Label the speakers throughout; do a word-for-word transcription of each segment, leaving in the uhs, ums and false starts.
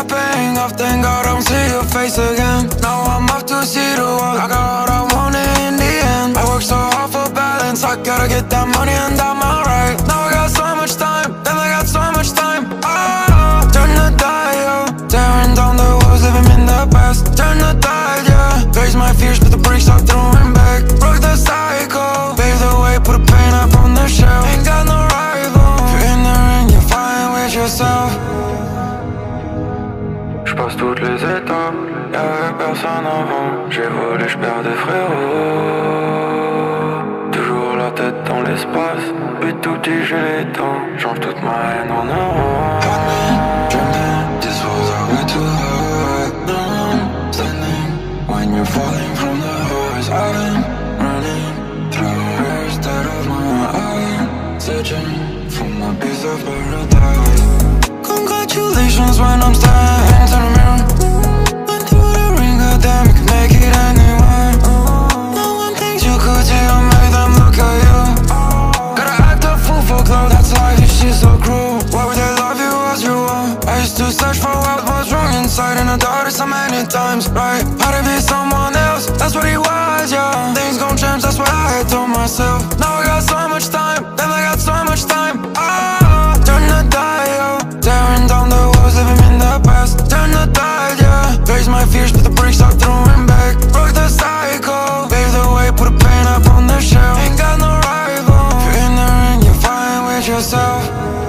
Speaker 1: stop paying off, thank God I don't see your face again. Now I'm off to see the world, I got what I wanted in the end. I work so hard for balance, I gotta get that money and I'm alright. Now I got so much time, then I got so much time. Ah, turn the dial, tearing down the walls, living in the past. Turn the tide, yeah, face my fears, but the bricks are throwing back. Broke the cycle, pave the way, put a paint up on the shelf. Ain't got no rival, if you're in the ring, you're fine with yourself. J'passe toutes les étapes, y'avait personne avant. J'ai volé, j'perds des frérots. Toujours la tête dans l'espace, but tout dit j'ai les temps. Change toute ma haine en euros. These walls are way too high. Now I'm standing when you're falling from the highs. I've been running through years dead of my eye, searching for my piece of paradise. Congratulations when I'm standing to the mirror. Went through the ring, goddamn, you can make it anywhere. No one thinks you could see, I made them look at you. Gotta act a fool for clout, that's life, this shit's so cruel. Why would they love you as you are? I used to search for what was wrong inside, and I doubted so many times, right? How to be someone else, that's what he was, yeah. Things gon' change, that's what I had told myself. Now I got so much time, then I got so much time. Ah, turn the dial, tearing down the walls, living in the past. Turn the tide, yeah, face my fears, but the bricks are throwing back. Broke the cycle, pave the way, put a paint up on the shelf. Ain't got no rival, if you're in the ring, you're fine with yourself.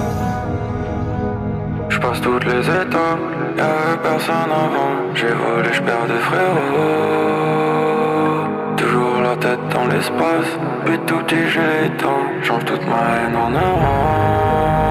Speaker 1: J'passe toutes les étapes, y'avait personne avant. J'ai volé, j'perds des frérots. Toujours la tête dans l'espace, but tout dit j'ai les temps. Change toute ma haine en euros.